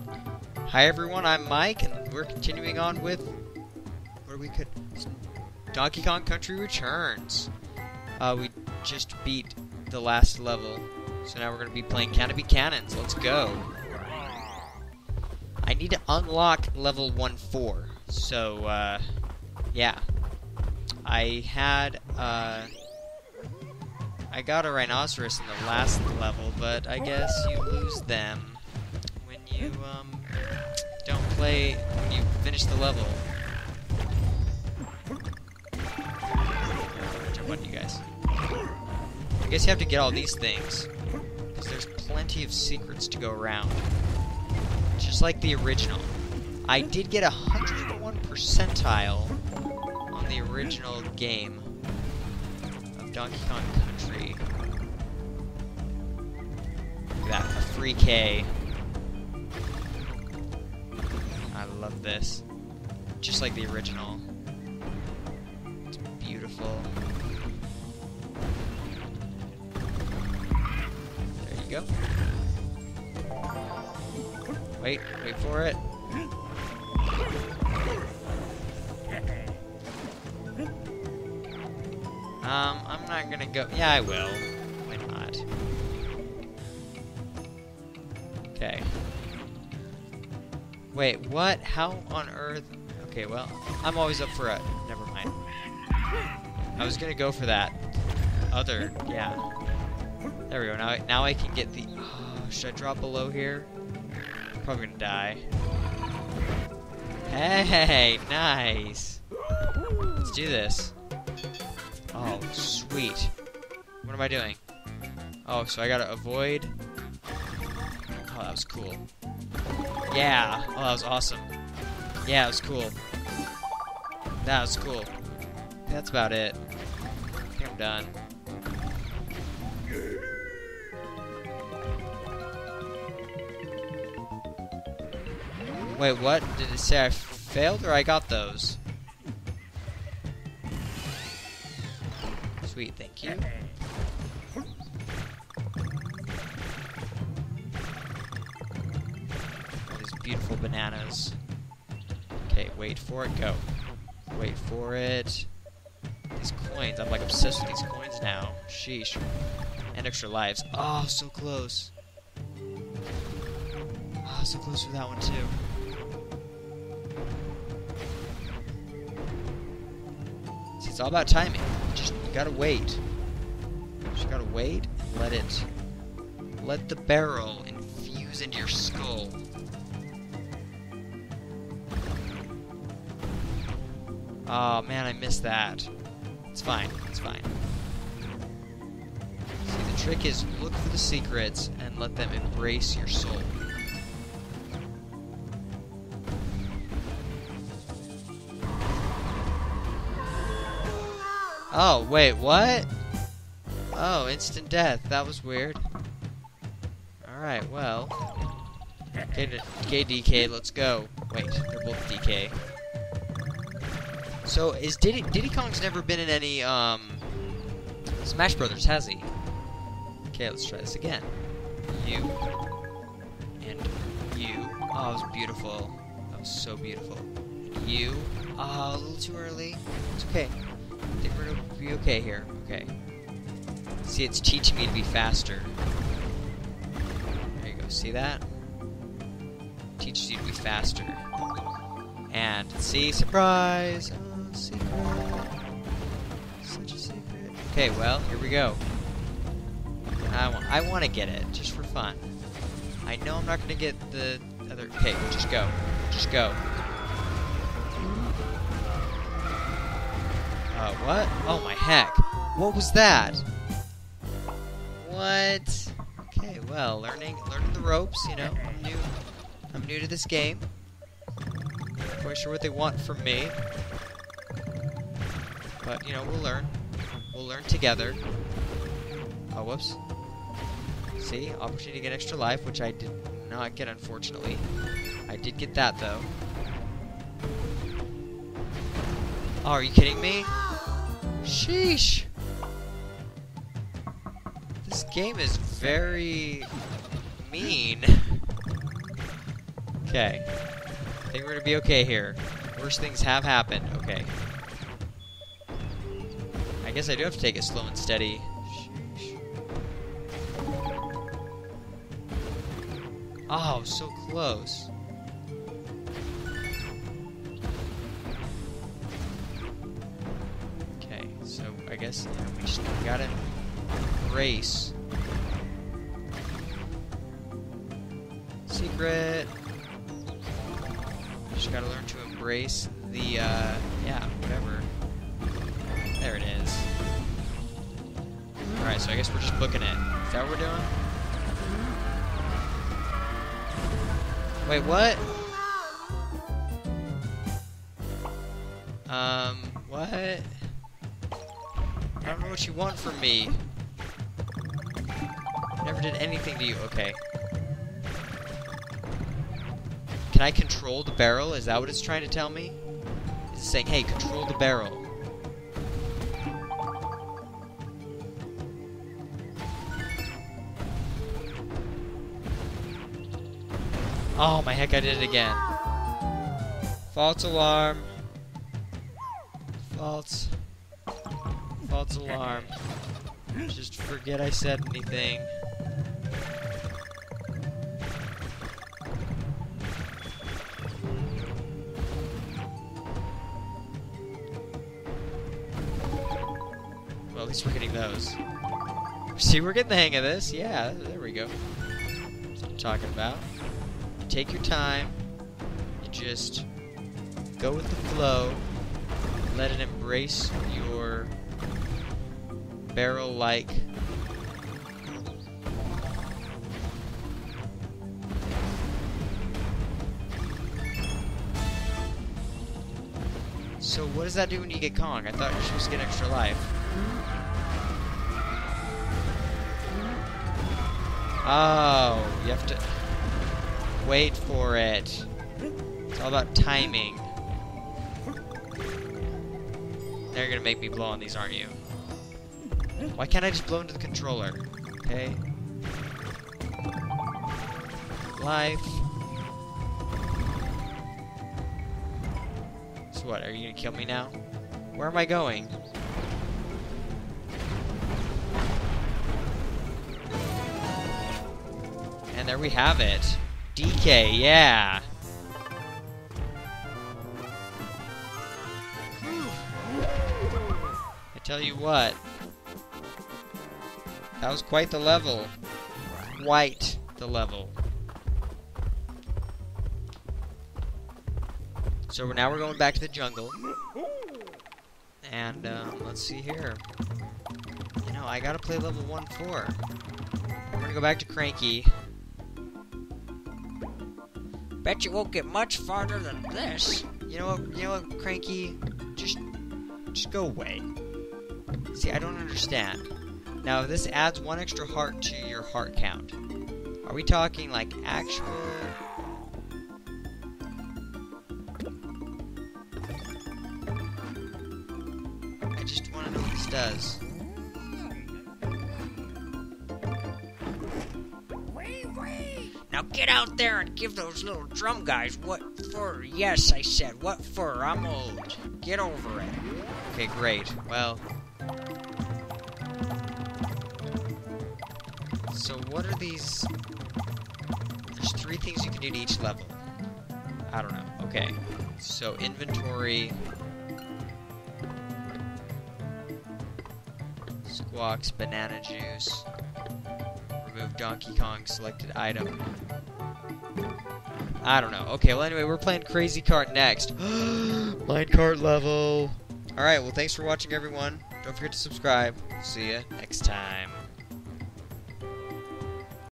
Hi everyone, I'm Mike, and we're continuing on with Donkey Kong Country Returns. We just beat the last level, so now we're going to be playing Canopy Cannons. Let's go. I need to unlock level 1-4, so yeah. I got a rhinoceros in the last level, but I guess you lose them when you don't play, when you finish the level. Jump on you guys. I guess you have to get all these things, because there's plenty of secrets to go around. Just like the original. I did get 101 percentile on the original game of Donkey Kong Country. Look at that, a free K. I love this. Just like the original. It's beautiful. There you go. Wait for it. I'm not gonna go. Yeah, I will. Why not? Okay. Wait, what? How on earth? Okay, well, I'm always up for a. Never mind. I was gonna go for that other. Yeah. There we go. Now I can get the. Oh, should I drop below here? Probably gonna die. Hey, nice. Let's do this. Oh, sweet. What am I doing? Oh, so I gotta avoid. Oh, that was cool. Yeah. Oh, that was awesome. Yeah, it was cool. That was cool. That's about it. I think I'm done. Wait, what? Did it say I failed or I got those? Sweet, thank you. All these beautiful bananas. Okay, wait for it, go. Wait for it. These coins, I'm like obsessed with these coins now. Sheesh. And extra lives. Oh, so close. Oh, so close for that one too. See, it's all about timing. You gotta wait. You gotta wait and let the barrel infuse into your skull. Oh man, I missed that. It's fine, it's fine. See, the trick is look for the secrets and let them embrace your soul. Oh, wait, what? Oh, instant death. That was weird. Alright, well. Okay, DK, let's go. Wait, they're both DK. So, is Diddy Kong's never been in any, Smash Brothers, has he? Okay, let's try this again. You. And you. Oh, it was beautiful. That was so beautiful. And you. Oh, a little too early. It's okay. I think we're gonna be okay here. Okay. See, it's teaching me to be faster. There you go. See that? Teaches you to be faster. And see, surprise! Oh, secret. Such a secret. Okay, well, here we go. I want to get it just for fun. I know I'm not gonna get the other. Okay, just go. Just go. What? Oh my heck. What was that? What? Okay, well, learning the ropes, you know. I'm new to this game. Not quite sure what they want from me. But, you know, we'll learn. We'll learn together. Oh, whoops. See? Opportunity to get extra life, which I did not get, unfortunately. I did get that, though. Oh, are you kidding me? Sheesh! This game is very mean. Okay. I think we're gonna be okay here. Worst things have happened. Okay. I guess I do have to take it slow and steady. Sheesh. Oh, so close. Okay, so I guess we just gotta race. Secret. Just gotta learn to embrace the, yeah, whatever. There it is. Alright, so I guess we're just booking it. Is that what we're doing? Wait, what? What? I don't know what you want from me. Never did anything to you. Okay. Can I control the barrel? Is that what it's trying to tell me? Is it saying, hey, control the barrel? Oh my heck, I did it again. False alarm. False alarm. Just forget I said anything. Well, at least we're getting those. See, we're getting the hang of this. Yeah, there we go. That's what I'm talking about. You take your time. You just go with the flow. Let it embrace your barrel-like So what does that do when you get Kong? I thought you're supposed to get extra life. Oh, you have to wait for it. It's all about timing. Now you're gonna make me blow on these, aren't you? Why can't I just blow into the controller? Okay. Life. So what, are you gonna kill me now? Where am I going? And there we have it. DK, yeah. I tell you what. That was quite the level. Quite the level. So now we're going back to the jungle. And let's see here. You know, I gotta play level 1-4. We're gonna go back to Cranky. Bet you won't get much farther than this. You know what, Cranky? Just go away. See, I don't understand. Now, this adds 1 extra heart to your heart count. Are we talking like actual? I just want to know what this does. Now get out there and give those little drum guys what for. Yes, I said what for. I'm old. Get over it. Okay, great. Well. So what are these? There's 3 things you can do to each level. I don't know. Okay. So inventory. Squawks, banana juice. Remove Donkey Kong selected item. I don't know. Okay, well anyway, we're playing Crazy Kart next. Minecart level. Alright, well thanks for watching everyone. Don't forget to subscribe. See ya next time.